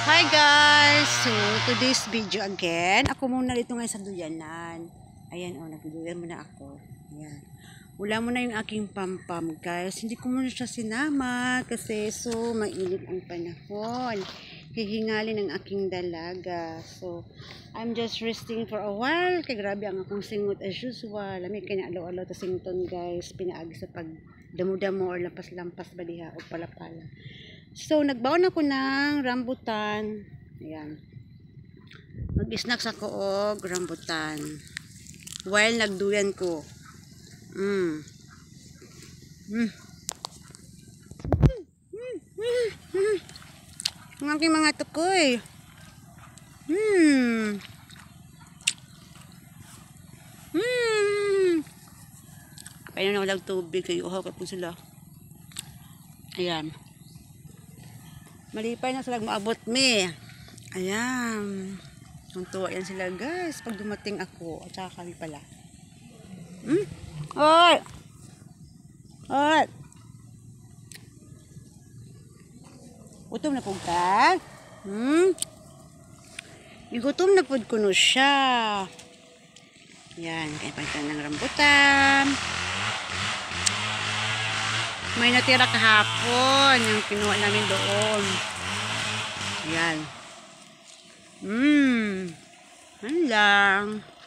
Hi guys! So, today's video again. Ako muna dito ngayon sa duyanan. Ayan o, nagduyan muna ako. Ayan. Wala muna yung aking pampam guys. Hindi ko muna siya sinama kasi so, mainit ang panahon. Hihingalin ang aking dalaga. So, I'm just resting for a while. Kaya grabe ang akong singot as usual. Lami kinalaw-alaw ta sington guys. Pinaagi sa pag damo-damo or lampas-lampas baliha o pala-pala. So, nagbaon ako ng rambutan. Ayan. Mag-snacks ako og rambutan. While nagduyan ko. Ang aking mga tukoy. Kaya na walang tubig. Kayo uhaw ka po sila. Ayan. Malipay na sila maabot me. Ayan. Tuntua yan sila guys. Pag dumating ako. At saka kami pala. Oy! Oy! Gutom na po ka? Igutom na po kuno siya. Yan. Kaya palitan ng rambutan. May natira kahapon yung kinuha namin doon. Ayan. Ano lang.